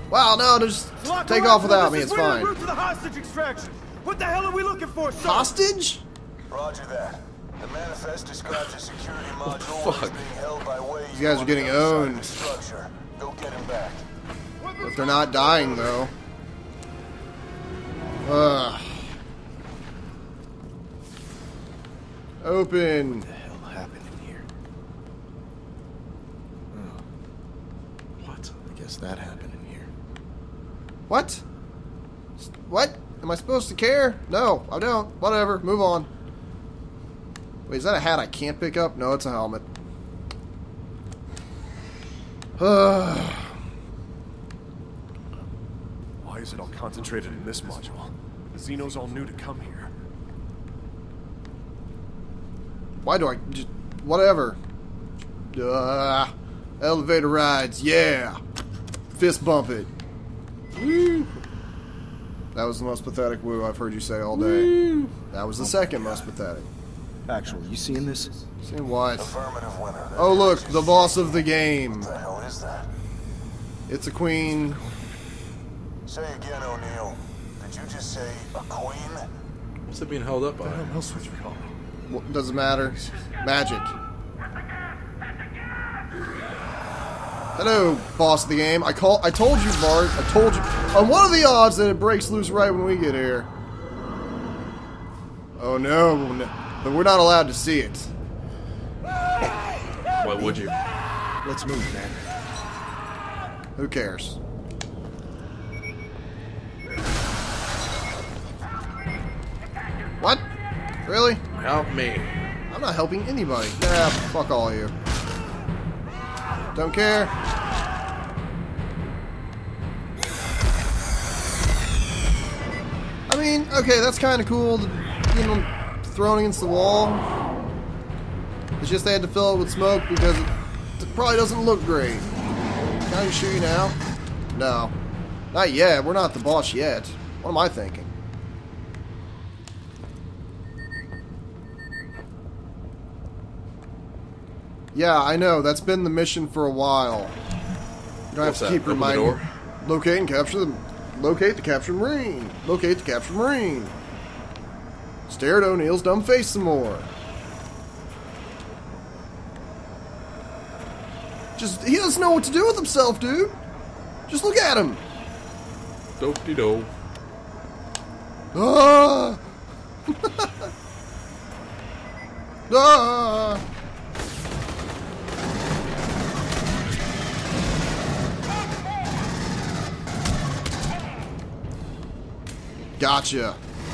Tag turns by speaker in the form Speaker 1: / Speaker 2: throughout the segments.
Speaker 1: Wow, no, just take off without me. It's fine.
Speaker 2: Route to the hostage extraction. What the hell are we looking for, sir?
Speaker 1: Hostage?
Speaker 3: Roger that. The manifest describes a security module as being held by way.
Speaker 1: These guys are getting owned.
Speaker 3: Structure. Go get him back.
Speaker 1: But they're not dying, though. Ugh. Open.
Speaker 4: What the hell happened in here? Oh. What? I guess that happened in here.
Speaker 1: What? What? Am I supposed to care? No, I don't. Whatever. Move on. Wait, is that a hat I can't pick up? No, it's a helmet.
Speaker 5: Why is it all concentrated in this module? The Xenos all knew to come here.
Speaker 1: Why do I just... Whatever. Elevator rides, yeah. Fist bump it. Woo. That was the most pathetic woo I've heard you say all day. Woo. That was the second most pathetic.
Speaker 4: Actually, you seeing this?
Speaker 1: Seeing what?
Speaker 3: Affirmative winner.
Speaker 1: Oh look, the boss of the game.
Speaker 3: What the hell is that?
Speaker 1: It's a queen.
Speaker 3: Say again, O'Neill. Did you just say a queen?
Speaker 6: What's it being held up by?
Speaker 5: What else would you call it?
Speaker 1: Well, doesn't matter. Magic. Hello, boss of the game. I told you, Bart. I told you. On what are the odds that it breaks loose right when we get here? Oh no. But we're not allowed to see it.
Speaker 6: Why would you?
Speaker 4: Let's move, man.
Speaker 1: Who cares? What? Really?
Speaker 6: Help me.
Speaker 1: I'm not helping anybody. Nah, fuck all of you. Don't care. I mean, okay, that's kind of cool. You know, thrown against the wall. It's just they had to fill it with smoke because it probably doesn't look great. Can I just shoot you now? No. Not yet. We're not the boss yet. What am I thinking? Yeah, I know. That's been the mission for a while. You don't have to keep reminding. Locate and capture the... Locate the captured Marine. Locate the captured Marine. Stare at O'Neill's dumb face some more. He doesn't know what to do with himself, dude. Just look at him.
Speaker 6: Dope-de-do.
Speaker 1: Ah! Ah! Gotcha.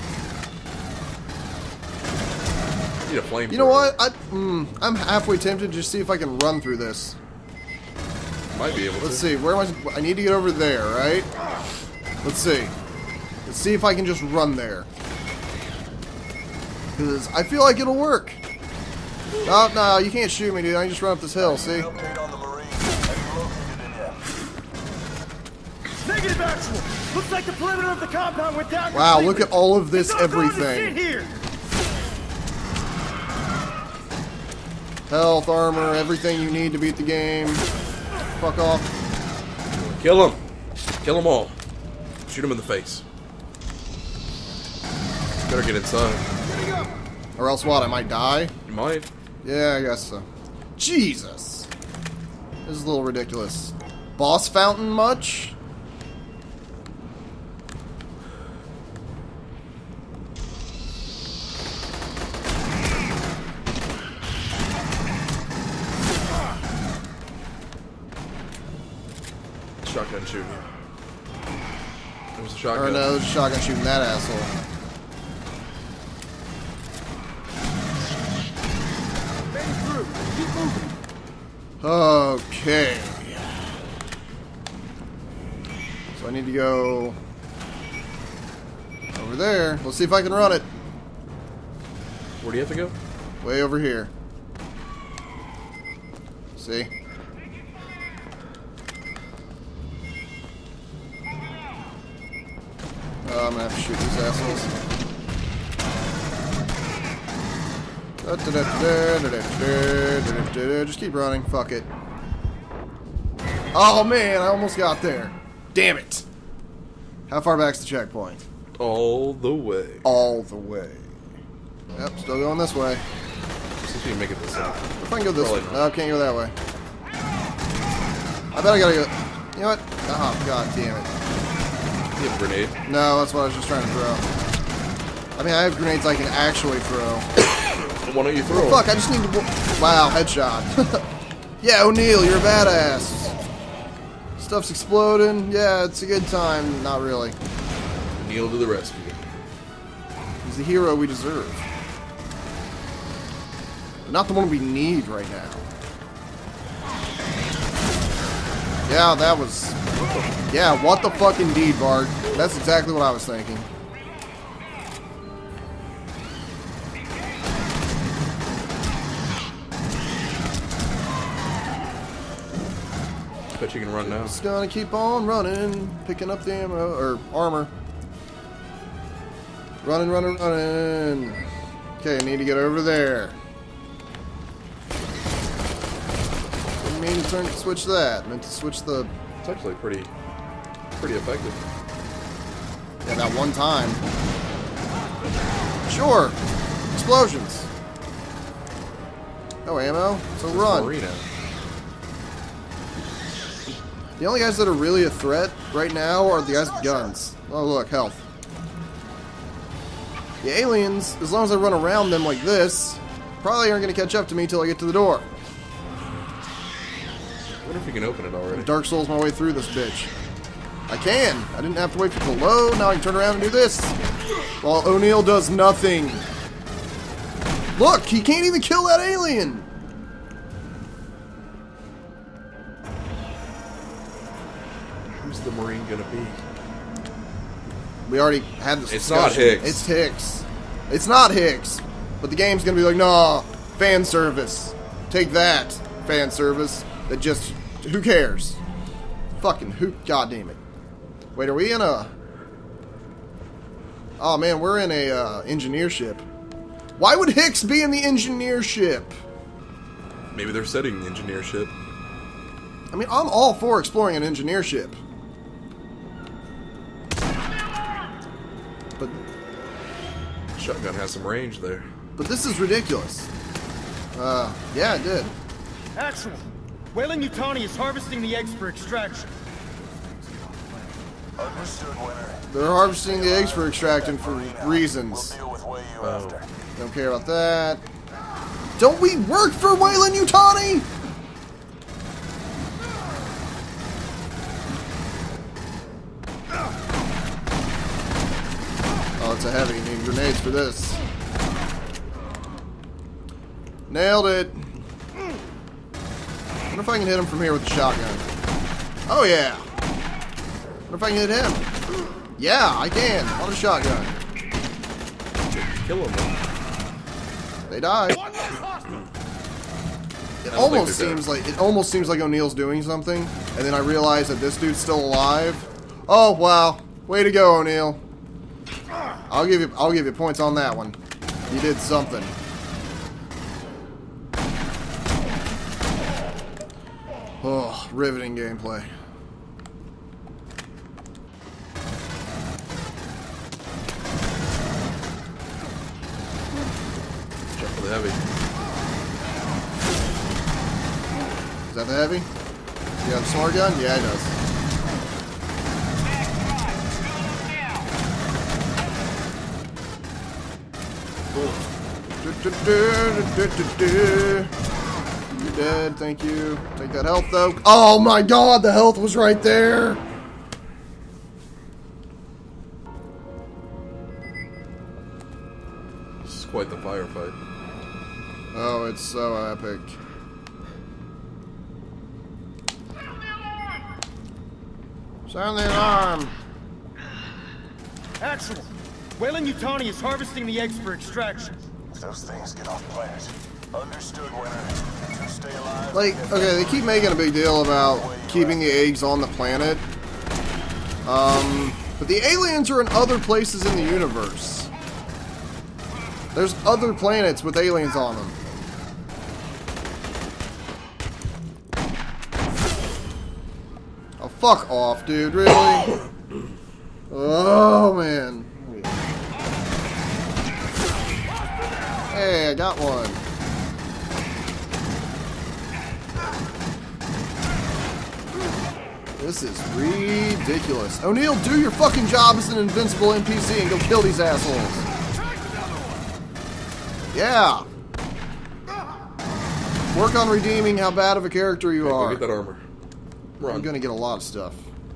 Speaker 6: Need a flame.
Speaker 1: You know what? I'm halfway tempted to just see if I can run through this.
Speaker 6: Might be able to.
Speaker 1: Let's see. Where am I need to get over there, right? Let's see. Let's see if I can just run there. Because I feel like it'll work. Oh, no, you can't shoot me, dude. I can just run up this hill, see?
Speaker 3: Update on the Marine. Have you located it yet?
Speaker 2: Negative actual. Looks like the perimeter of the compound went down.
Speaker 1: Wow,
Speaker 2: completely.
Speaker 1: look at all of this
Speaker 2: It's all going to
Speaker 1: everything.
Speaker 2: sit here.
Speaker 1: Health, armor, everything you need to beat the game. Fuck off.
Speaker 6: Kill him. Kill them all. Shoot him in the face. Better get inside.
Speaker 1: Or else what? I might die?
Speaker 6: You might.
Speaker 1: Yeah, I guess so. Jesus. This is a little ridiculous. Boss fountain much?
Speaker 6: Shotgun shooting you. There's a
Speaker 1: Or
Speaker 6: shotgun.
Speaker 1: no, there's a shotgun shooting that asshole. Okay. So I need to go over there. Let's see if I can run it.
Speaker 6: Where do you have to go?
Speaker 1: Way over here. See? I'm gonna have to shoot these assholes. Just keep running. Fuck it. Oh man, I almost got there. Damn it! How far back's the checkpoint?
Speaker 6: All the way.
Speaker 1: All the way. Yep, still going this way.
Speaker 6: See if you can make it this way.
Speaker 1: If I can go this way.
Speaker 6: Probably
Speaker 1: No, I can't go that way. I bet I gotta go... You know what? Oh, god damn it.
Speaker 6: You have a grenade.
Speaker 1: No, that's what I was just trying to throw. I mean, I have grenades I can actually throw.
Speaker 6: Why don't you throw
Speaker 1: Fuck, I just need to... Wow, headshot. Yeah, O'Neal, you're a badass. Stuff's exploding. Yeah, it's a good time. Not really.
Speaker 6: Kneel to the rescue.
Speaker 1: He's the hero we deserve. But not the one we need right now. Yeah, that was... Yeah, what the fuck indeed, Bart. That's exactly what I was thinking.
Speaker 6: Bet you can run now.
Speaker 1: Just gonna keep on running, picking up the ammo, or armor. Running, running, running. Okay, I need to get over there. Didn't mean to switch that. Meant to switch the...
Speaker 6: It's actually pretty effective.
Speaker 1: Yeah, that one time. Sure. Explosions. No ammo, so run.
Speaker 6: Marina.
Speaker 1: The only guys that are really a threat right now are the guys with guns. Oh, look, health. The aliens, as long as I run around them like this, probably aren't going to catch up to me till I get to the door.
Speaker 6: I wonder if you can open it already.
Speaker 1: Dark Souls my way through this bitch. I can. I didn't have to wait for it to load. Now I can turn around and do this. While O'Neal does nothing. Look, he can't even kill that alien.
Speaker 6: Who's the Marine gonna be?
Speaker 1: We already had this
Speaker 6: It's not
Speaker 1: discussion.
Speaker 6: Hicks.
Speaker 1: It's Hicks. It's not Hicks. But the game's gonna be like, nah, fan service. Take that, fan service. That just, who cares? Fucking who, god damn it. Wait, are we in a... Oh man, we're in a engineer ship. Why would Hicks be in the engineer ship?
Speaker 6: Maybe they're setting the engineer ship.
Speaker 1: I mean, I'm all for exploring an engineer ship. But
Speaker 6: Shotgun has some range there.
Speaker 1: this is ridiculous. Yeah, it did.
Speaker 2: Actual. Weyland Yutani is harvesting the eggs for extraction.
Speaker 3: Understood, winner.
Speaker 1: They're harvesting the eggs for extracting for reasons.
Speaker 3: We'll deal with way you after.
Speaker 1: Don't care about that. Don't we work for Weyland Yutani? Oh, it's a heavy. You need grenades for this. Nailed it. Wonder if I can hit him from here with the shotgun. Oh, yeah. Wonder if I can hit him. Yeah, I can. On a shotgun.
Speaker 6: Kill him, though.
Speaker 1: They die. It almost seems like O'Neal's doing something, and then I realize that this dude's still alive. Oh wow, way to go, O'Neal. I'll give you points on that one. You did something. Oh, riveting gameplay.
Speaker 6: Check for the heavy.
Speaker 1: Is that the heavy? You got a smart gun? Yeah, it does. You're dead, thank you. Take that health though. Oh my god, the health was right there.
Speaker 6: This is quite the firefight.
Speaker 1: Oh, it's so epic. Sound the alarm.
Speaker 2: Actual. Weyland Yutani is harvesting the eggs for extraction.
Speaker 3: If those things get off planet. Understood, winner. To stay alive.
Speaker 1: Like, okay, they keep making a big deal about keeping the eggs on the planet. But the aliens are in other places in the universe. There's other planets with aliens on them. Oh, fuck off, dude. Really? Oh, man. Hey, I got one. This is ridiculous. O'Neil, do your fucking job as an invincible NPC and go kill these assholes. Yeah. Work on redeeming how bad of a character you are.
Speaker 6: Go get that armor. Run.
Speaker 1: I'm gonna get a lot of stuff.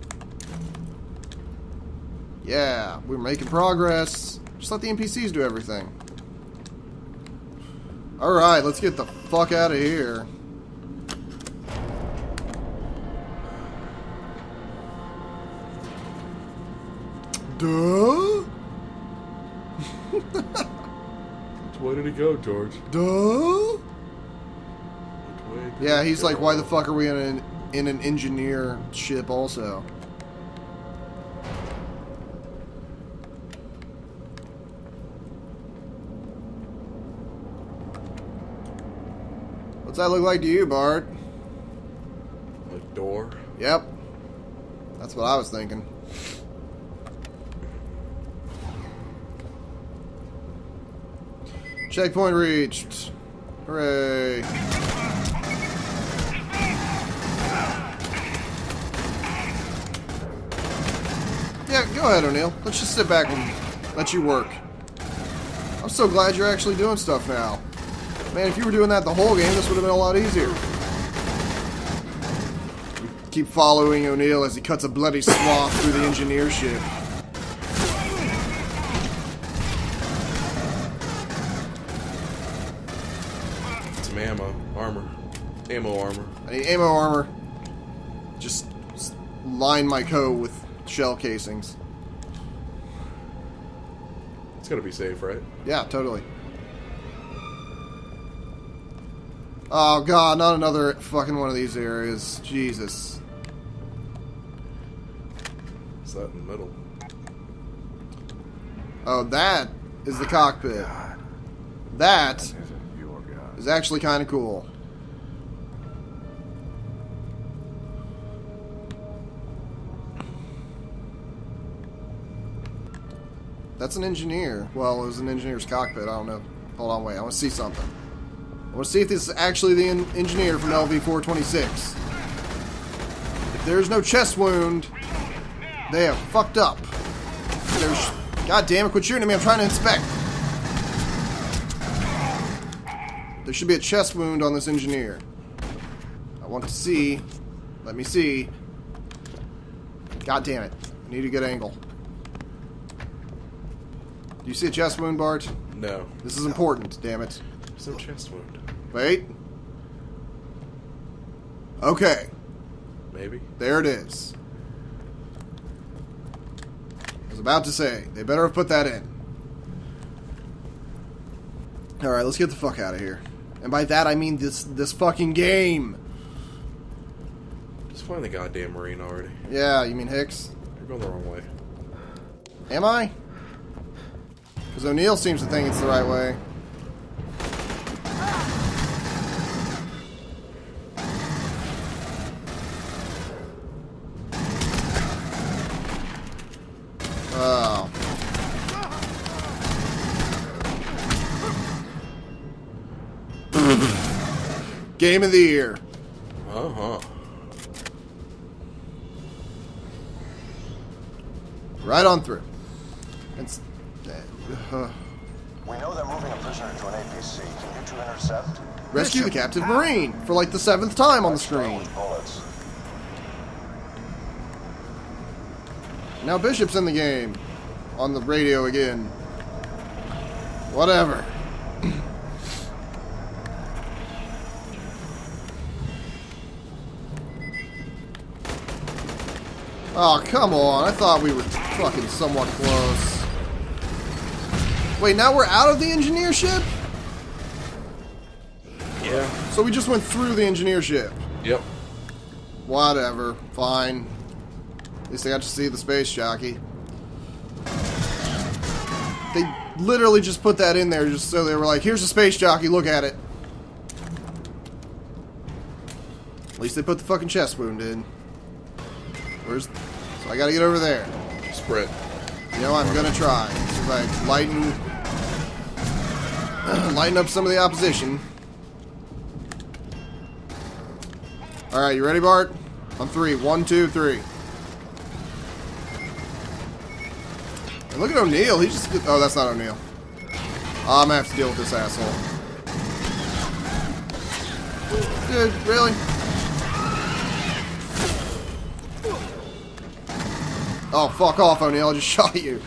Speaker 1: Yeah, we're making progress. Just let the NPCs do everything. Alright, let's get the fuck out of here. Duh?
Speaker 6: Which way did he go, George?
Speaker 1: Duh?
Speaker 6: Which way did
Speaker 1: Yeah,
Speaker 6: he
Speaker 1: he's
Speaker 6: go?
Speaker 1: like, why the fuck are we in an engineer ship also? What's that look like to you, Bart?
Speaker 6: A door?
Speaker 1: Yep. That's what I was thinking. Checkpoint reached. Hooray. Yeah, go ahead, O'Neil. Let's just sit back and let you work. I'm so glad you're actually doing stuff now. Man, if you were doing that the whole game, this would have been a lot easier. Keep following O'Neil as he cuts a bloody swath through the engineer ship.
Speaker 6: Some ammo. Armor. Ammo armor.
Speaker 1: I need ammo armor. Just line my coat with shell casings.
Speaker 6: It's gotta be safe, right?
Speaker 1: Yeah, totally. Oh god, not another fucking one of these areas. Jesus.
Speaker 6: What's that in the middle?
Speaker 1: Oh, that is the cockpit. That is actually kind of cool. That's an engineer. Well, it was an engineer's cockpit. I don't know. Hold on, wait. I want to see something. I want to see if this is actually the engineer from LV-426. If there's no chest wound, they have fucked up. God damn it, quit shooting at me. I'm trying to inspect. There should be a chest wound on this engineer. I want to see. Let me see. God damn it. I need a good angle. Do you see a chest wound, Bart?
Speaker 6: No.
Speaker 1: This is important, damn it.
Speaker 6: There's no chest wound.
Speaker 1: Wait. Okay.
Speaker 6: Maybe.
Speaker 1: There it is. I was about to say, they better have put that in. Alright, let's get the fuck out of here. And by that I mean this fucking game.
Speaker 6: Just find the goddamn Marine already.
Speaker 1: Yeah, you mean Hicks?
Speaker 6: You're going the wrong way.
Speaker 1: Am I? Because O'Neil seems to think it's the right way. Oh. Game of the year.
Speaker 6: Uh-huh.
Speaker 1: Right on through. It's...
Speaker 3: We know they're moving a prisoner to an APC. Can you two intercept?
Speaker 1: Rescue the captive Marine for like the 7th time on the screen.
Speaker 3: Bullets.
Speaker 1: Now Bishop's in the game. On the radio again. Whatever. Oh, come on. I thought we were fucking somewhat close. Wait, now we're out of the engineer ship?
Speaker 6: Yeah.
Speaker 1: So we just went through the engineer ship.
Speaker 6: Yep.
Speaker 1: Whatever. Fine. At least I got to see the space jockey. They literally just put that in there just so they were like, here's a space jockey, look at it. At least they put the fucking chest wound in. Where's... So I gotta get over there.
Speaker 6: Sprint.
Speaker 1: You know, I'm gonna try. See if I lighten up some of the opposition. Alright, you ready, Bart? On 3. 1, 2, 3. And look at O'Neal. He just... Oh, that's not O'Neal. I'm gonna have to deal with this asshole. Dude, really? Oh, fuck off, O'Neal. I just shot you.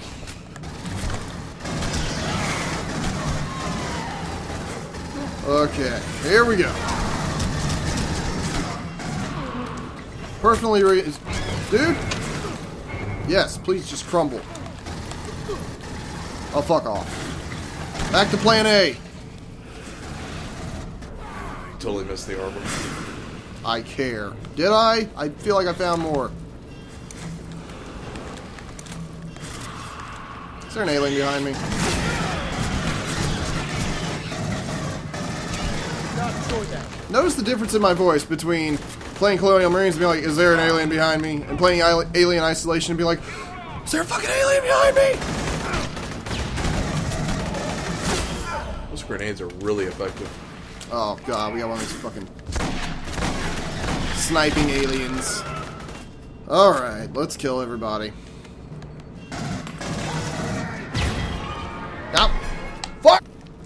Speaker 1: Okay, here we go. Personally, dude? Yes, please just crumble. Oh, fuck off. Back to plan A.
Speaker 6: Totally missed the arbor.
Speaker 1: I care. Did I? I feel like I found more. Is there an alien behind me? Notice the difference in my voice between playing Colonial Marines and being like, is there an alien behind me? And playing Alien Isolation and being like, is there a fucking alien behind me?
Speaker 6: Those grenades are really effective.
Speaker 1: Oh god, we got one of these fucking sniping aliens. Alright, let's kill everybody. Yep. Fuck!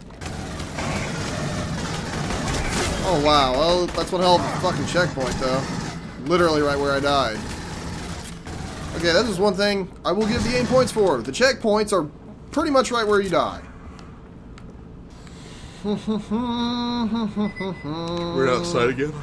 Speaker 1: Oh wow, well, that's what held the fucking checkpoint though. Literally right where I died. Okay, that is one thing I will give the game points for. The checkpoints are pretty much right where you die.
Speaker 6: We're outside again.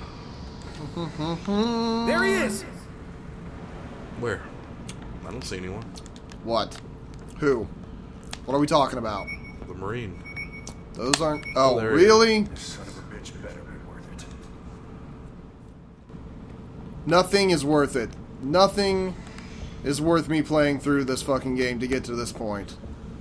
Speaker 2: There he is!
Speaker 6: Where? I don't see anyone.
Speaker 1: What? Who? What are we talking about?
Speaker 6: The Marine.
Speaker 1: Those aren't... Oh,
Speaker 6: there he
Speaker 1: really?
Speaker 5: This son of a bitch better be worth it.
Speaker 1: Nothing is worth it. Nothing is worth me playing through this fucking game to get to this point.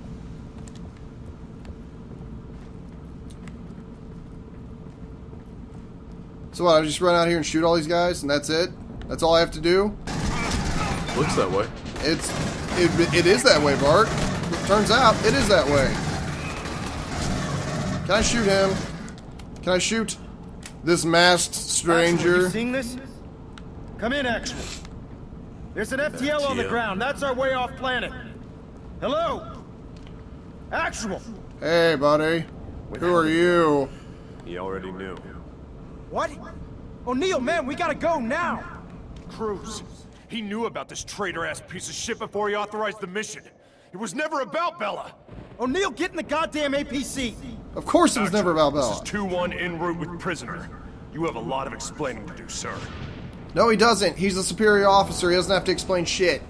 Speaker 1: So what, I just run out here and shoot all these guys and that's it? That's all I have to do?
Speaker 6: Looks that way.
Speaker 1: It is that way, Bart. Turns out, it is that way. Can I shoot him? Can I shoot this masked stranger?
Speaker 2: Actual, you seeing this? Come in, Actual. There's an FTL on the ground. That's our way off planet. Hello? Actual.
Speaker 1: Hey, buddy. Who are you?
Speaker 5: He already knew.
Speaker 2: What? O'Neal, man, we gotta go now.
Speaker 5: Cruz. He knew about this traitor-ass piece of shit before he authorized the mission. It was never about Bella.
Speaker 2: O'Neal, get in the goddamn APC.
Speaker 1: Of course it was never about
Speaker 5: This
Speaker 1: Bella.
Speaker 5: is 2-1 en route with prisoner. You have a lot of explaining to do, sir.
Speaker 1: No, he doesn't. He's a superior officer. He doesn't have to explain shit.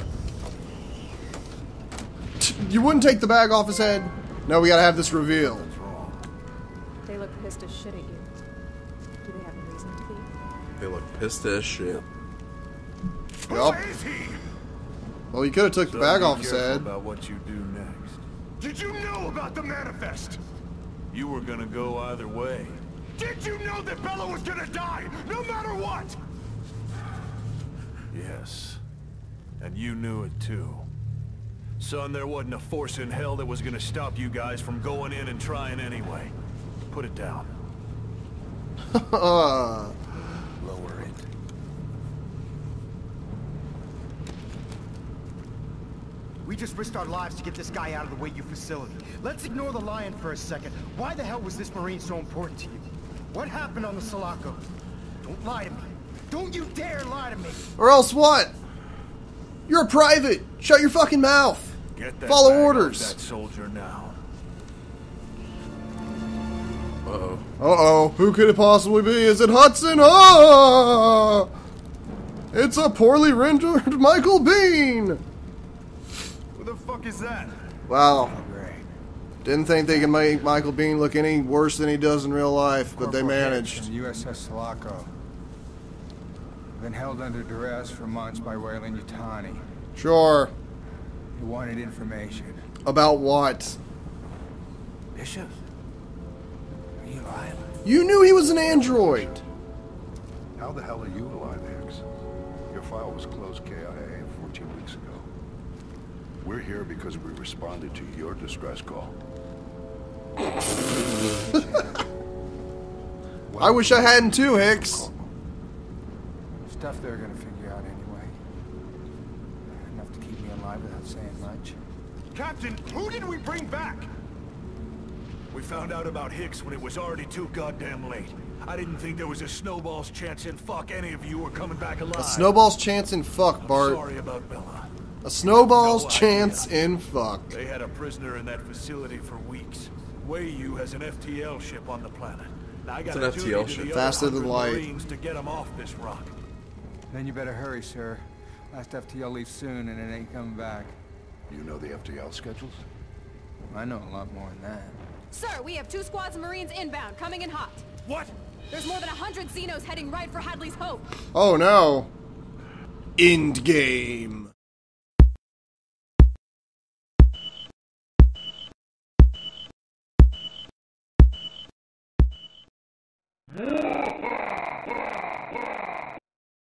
Speaker 1: You wouldn't take the bag off his head? No, we gotta have this reveal.
Speaker 7: They look pissed as shit at you. Do they have a reason to be?
Speaker 6: They look pissed as shit.
Speaker 1: Yup.
Speaker 5: Who is he?
Speaker 1: Well, you could have took the bag off his head.
Speaker 8: About what you do next.
Speaker 5: Did you know about the manifest?
Speaker 8: You were gonna go either way.
Speaker 5: Did you know that Bella was gonna die, no matter what?
Speaker 8: Yes. And you knew it too. Son, there wasn't a force in hell that was gonna stop you guys from going in and trying anyway. Put it down.
Speaker 1: Uh,
Speaker 8: Lower it.
Speaker 2: We just risked our lives to get this guy out of the Waiyu facility. Let's ignore the lion for a second. Why the hell was this Marine so important to you? What happened on the Sulaco? Don't lie to me. Don't you dare lie to me.
Speaker 1: or else what? You're a private. Shut your fucking mouth.
Speaker 8: Get that
Speaker 1: Follow
Speaker 8: bag off
Speaker 1: orders.
Speaker 8: that soldier now.
Speaker 6: Uh-oh.
Speaker 1: Uh-oh. Who could it possibly be? Is it Hudson? Oh! It's a poorly rendered Michael Biehn.
Speaker 5: Who the fuck is that?
Speaker 1: Wow. Didn't think they could make Michael Biehn look any worse than he does in real life, but they managed.
Speaker 9: From USS Sulaco. Been held under duress for months by Weyland-Yutani.
Speaker 1: Sure.
Speaker 9: He wanted information.
Speaker 1: About what?
Speaker 9: Bishop? Are you alive?
Speaker 1: You knew he was an android.
Speaker 10: How the hell are you alive, Hicks? Your file was closed KIA 14 weeks ago. We're here because we responded to your distress call.
Speaker 1: I wish I hadn't too, Hicks.
Speaker 9: Stuff they're gonna figure out anyway. Enough to keep me alive without saying much.
Speaker 5: Captain, who did we bring back?
Speaker 8: We found out about Hicks when it was already too goddamn late. I didn't think there was a snowball's chance in fuck any of you were coming back alive.
Speaker 1: A snowball's chance in fuck, Bart.
Speaker 8: Sorry about Bella.
Speaker 1: A snowball's chance in fuck.
Speaker 8: They had a prisoner in that facility for weeks. Wei-Yu has an FTL ship on the planet. Now I got
Speaker 6: It's an FTL ship.
Speaker 1: Faster than light.
Speaker 8: Marines to get them off this rock.
Speaker 9: Then you better hurry, sir. Last FTL leaves soon and it ain't coming back.
Speaker 10: You know the FTL schedules?
Speaker 9: I know a lot more than that.
Speaker 7: Sir, we have 2 squads of Marines inbound, coming in hot.
Speaker 5: What?
Speaker 7: There's more than 100 Xenos heading right for Hadley's Hope.
Speaker 1: Oh no. End game.